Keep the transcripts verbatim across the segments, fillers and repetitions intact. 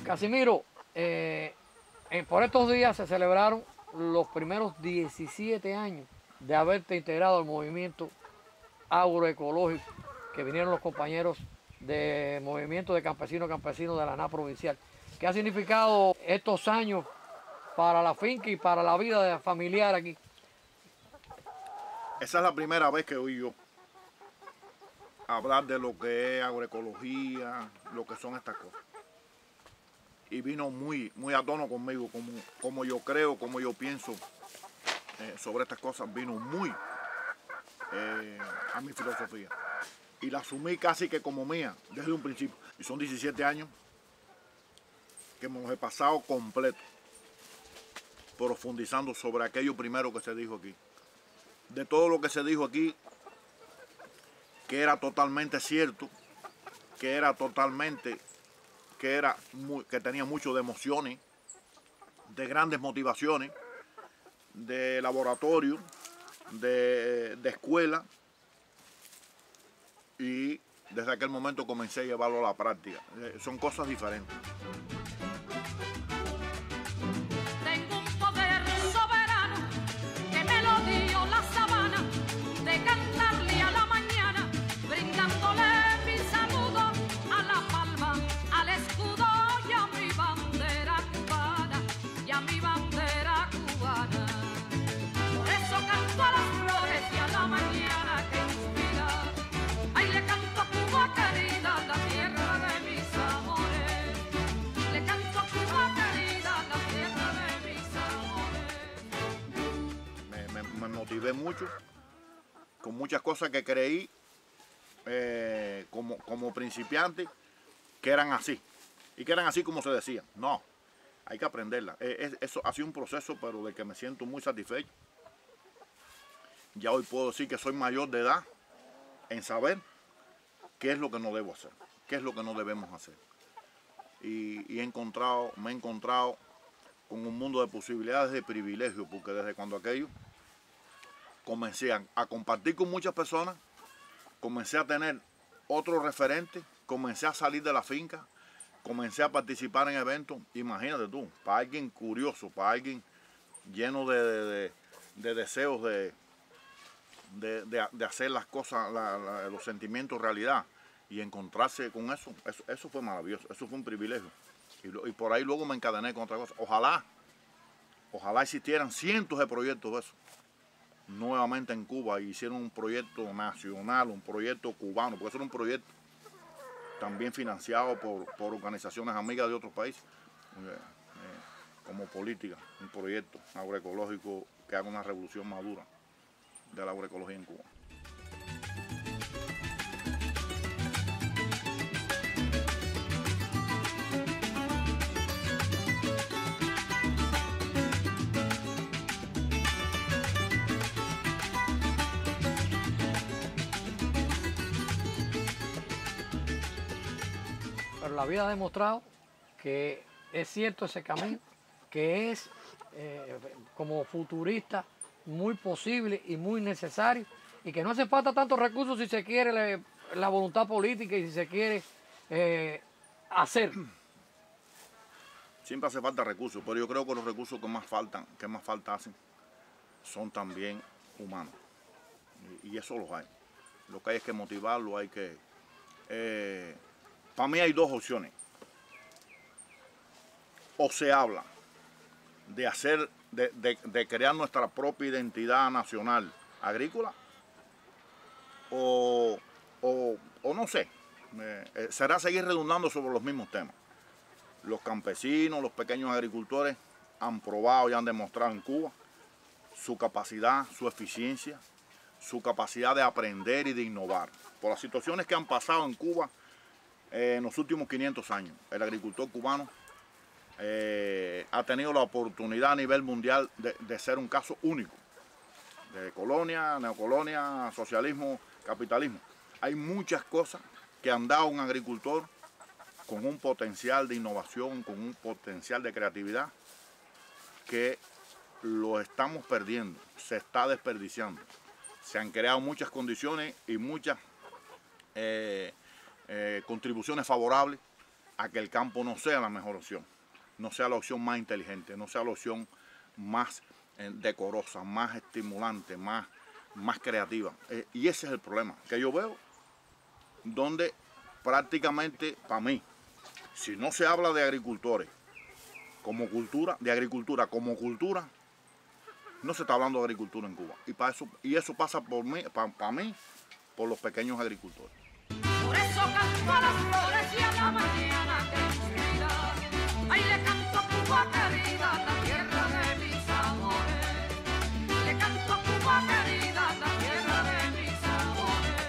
Casimiro, eh, eh, por estos días se celebraron los primeros diecisiete años de haberte integrado al movimiento agroecológico, que vinieron los compañeros del movimiento de campesinos campesinos de la A N A provincial. ¿Qué ha significado estos años para la finca y para la vida familiar aquí? Esa es la primera vez que oí yo hablar de lo que es agroecología, lo que son estas cosas. Y vino muy, muy a tono conmigo, como, como yo creo, como yo pienso eh, sobre estas cosas, vino muy eh, a mi filosofía. Y la asumí casi que como mía, desde un principio. Y son diecisiete años que me los he pasado completo, profundizando sobre aquello primero que se dijo aquí. De todo lo que se dijo aquí, que era totalmente cierto, que era totalmente, que, era muy, que tenía mucho de emociones, de grandes motivaciones, de laboratorio, de, de escuela, y desde aquel momento comencé a llevarlo a la práctica. Eh, son cosas diferentes. Tengo un poder soberano que me lo dio la sabana, de cantarle a la mañana, brindándole mi saludo a la palma, al escudo y a mi bandera cubana, y a mi bandera cubana. Por eso canto a las flores y a la mañana que inspira. Ay, le canto a Cuba querida, la tierra de mis amores. Le canto a Cuba querida, la tierra de mis amores. Me, me, me motivé mucho con muchas cosas que creí eh, como, como principiante que eran así y que eran así como se decía. No, hay que aprenderla. Eh, es, eso ha sido un proceso, pero de que me siento muy satisfecho. Ya hoy puedo decir que soy mayor de edad en saber qué es lo que no debo hacer, qué es lo que no debemos hacer. Y, y he encontrado, me he encontrado con un mundo de posibilidades, de privilegios, porque desde cuando aquello comencé a, a compartir con muchas personas, comencé a tener otros referentes, comencé a salir de la finca, comencé a participar en eventos. Imagínate tú, para alguien curioso, para alguien lleno de, de, de, de deseos de, de, de, de hacer las cosas, la, la, los sentimientos realidad, y encontrarse con eso, eso, eso fue maravilloso, eso fue un privilegio. Y, lo, y por ahí luego me encadené con otra cosa. Ojalá, ojalá existieran cientos de proyectos de eso nuevamente en Cuba, y hicieron un proyecto nacional, un proyecto cubano, porque eso era un proyecto también financiado por, por organizaciones amigas de otros países, eh, eh, como política, un proyecto agroecológico que haga una revolución madura de la agroecología en Cuba. Pero la vida ha demostrado que es cierto ese camino, que es eh, como futurista muy posible y muy necesario, y que no hace falta tantos recursos si se quiere la, la voluntad política y si se quiere eh, hacer. Siempre hace falta recursos, pero yo creo que los recursos que más faltan, que más falta hacen, son también humanos. Y, y eso los hay. Lo que hay es que motivarlo, hay que... Eh, para mí hay dos opciones. O se habla de hacer, de, de, de crear nuestra propia identidad nacional agrícola, o, o, o no sé, eh, será seguir redundando sobre los mismos temas. Los campesinos, los pequeños agricultores han probado y han demostrado en Cuba su capacidad, su eficiencia, su capacidad de aprender y de innovar. Por las situaciones que han pasado en Cuba eh, en los últimos quinientos años, el agricultor cubano eh, ha tenido la oportunidad a nivel mundial de, de ser un caso único. De colonia, neocolonia, socialismo, capitalismo. Hay muchas cosas que han dado a un agricultor con un potencial de innovación, con un potencial de creatividad, que lo estamos perdiendo, se está desperdiciando. Se han creado muchas condiciones y muchas eh, eh, contribuciones favorables a que el campo no sea la mejor opción, no sea la opción más inteligente, no sea la opción más eh, decorosa, más estimulante, más, más creativa. Eh, y ese es el problema que yo veo, donde prácticamente, para mí, si no se habla de agricultores como cultura, de agricultura como cultura, no se está hablando de agricultura en Cuba. Y, para eso, y eso pasa por mí, para, para mí, por los pequeños agricultores. Por eso canto a las flores y a la mañana que inspira. Ay, le canto a Cuba querida, la tierra de mis amores. Le canto a Cuba querida, la tierra de mis amores.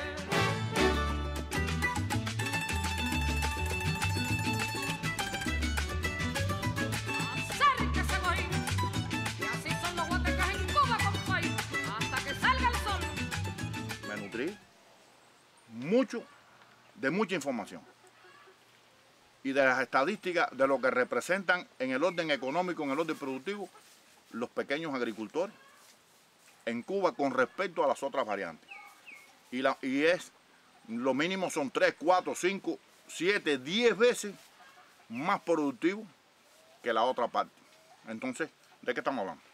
Acérquese, voy, que así son los guatecas en Cuba, compay, hasta que salga el sol. Me nutrí mucho de mucha información y de las estadísticas de lo que representan en el orden económico, en el orden productivo, los pequeños agricultores en Cuba con respecto a las otras variantes. Y, la, y es, lo mínimo son tres, cuatro, cinco, siete, diez veces más productivo que la otra parte. Entonces, ¿de qué estamos hablando?